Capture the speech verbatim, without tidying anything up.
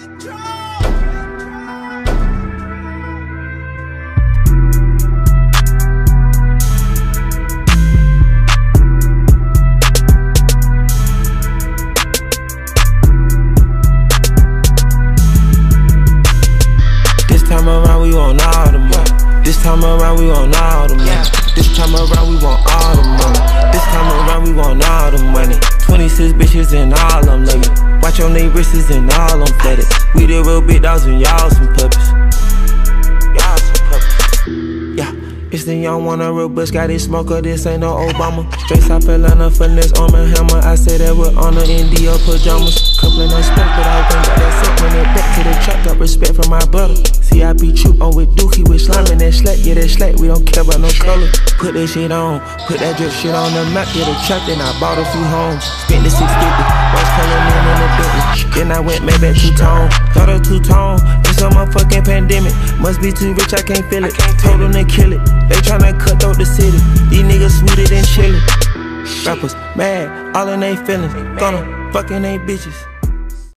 This time around we want all the money. This time around we want all the money. This time around we want all the money. This time around we want all the money. twenty-six bitches and all them love me. Watch on they wrists and all them flooded. We the real big dogs and y'all some puppies. Y'all some puppies. Yeah, it's the young one, a real butch, got his smoker, this ain't no Obama. Straight South Carolina, finesse on my hammer. I say that with honor in Dior pajamas. Coupling that smoke, but I went back that set. When it back to the trap, got respect from my brother. See, I be true on with Dookie, with slime and that slack, yeah, that slack, we don't care about no color. Put that shit on, put that drip shit on the map, get a trap, then I bought a few homes. Spent the six fifty, was calling in in the Bentley. Then I went made back two-tone, got a two-tone. It's a motherfucking pandemic, must be too rich, I can't feel it. Told them to kill it, they tryna cut through the city. These niggas sweeter than chili. Rappers mad, all in they feelings, gonna fucking they bitches.